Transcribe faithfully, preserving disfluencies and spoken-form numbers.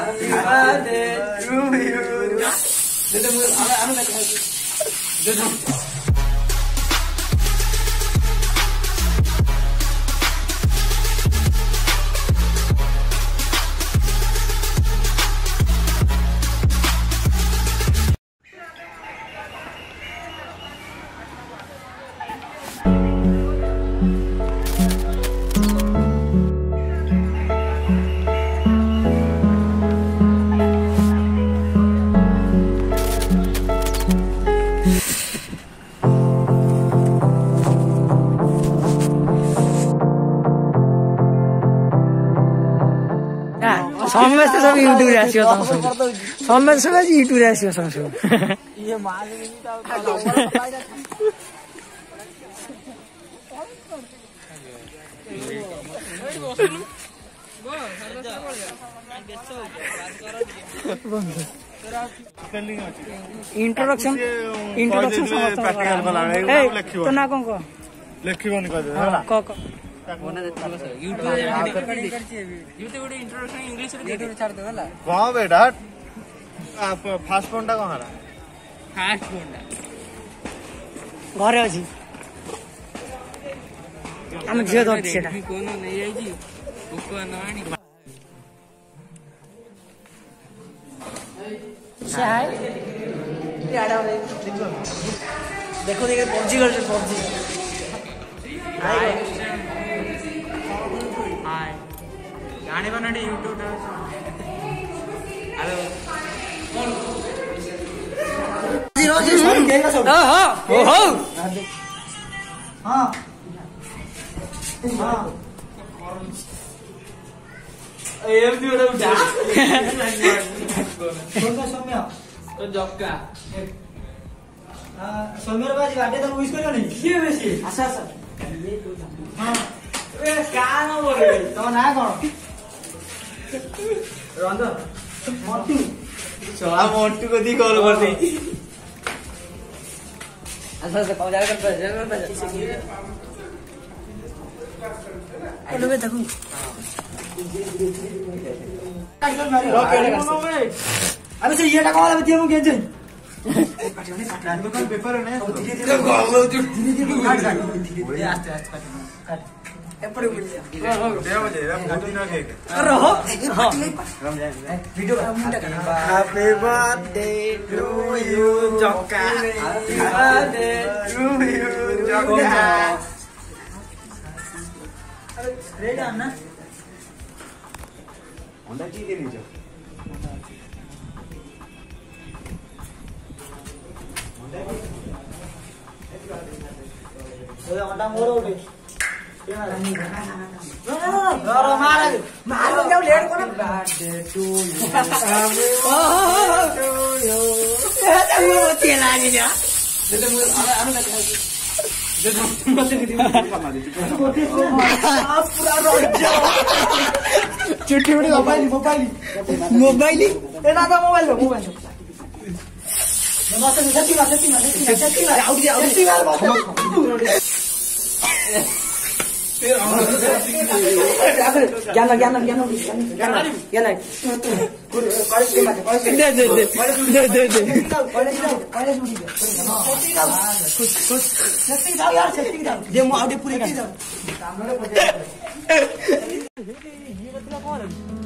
birthday to you. Dede mu ana ana nak. Dede. समस्त सब YouTube आसियो समस्त सब यूट्यूब आसियो सब ये माल इंट्रोडक्शन इंट्रोडक्शन तो ना कौन को लिखिबोनी कह दे होला क क कहाँ बेटा फास्ट फोन टा कहाँ फास्ट फोन घरे अछि हम झियो दो सेटा कोन नै आइजी उको नवाणी हाय याडा देखो देखो पबजी कर पबजी हाय हाय गाने बनाने यूट्यूब हेलो जीरो जीरो हां हां हो हो हां हां एम दी ओरा उठा सोना सोम्या तो जक्का हां सोम्या बाजी बाटे तो विश करियो नहीं के बेसी आशा आशा हां ए कान बोले तो ना कोन रंजन मोटू चला मोटू को दी कॉल कर दी अच्छा से पहुंचा कर बस हेलो बे देखो अबे से ये टा कॉल बतिया मु के जे काटने काटने को पेपर है ना धीरे धीरे धीरे धीरे काट काट धीरे आस्ते आस्ते काट एपड़े मिल जा हां दे बजे फोटो ना के अरे हो हां राम जाए वीडियो मुंडा कर हैप्पी बर्थडे टू यू जक्का हैप्पी बर्थडे टू यू जक्का अरे रेड आना होंडा की के नीचे होंडा होंडा मोरो उठे मारो मारो मारो जाओ लेट को ना birthday to you to you ये होती लागी जा दे मु आना आना दे दे मत दे आप पूरा रोज जाओ चुट्टी बड़ी मोबाइल मोबाइल मोबाइल ए ना का मोबाइल मोबाइल नमस्ते सच्ची बात सच्ची बात सच्ची बात आउट गया आउट गया ज्ञान ज्ञान ज्ञान ज्ञान ज्ञान कॉलेज के बात कॉलेज दे दे दे दे दे दे कॉलेज कॉलेज उड़ी गया कुछ कुछ सेटिंग जाओ यार सेटिंग जाओ जे मु आउट पूरी कर ये मतलब कौन है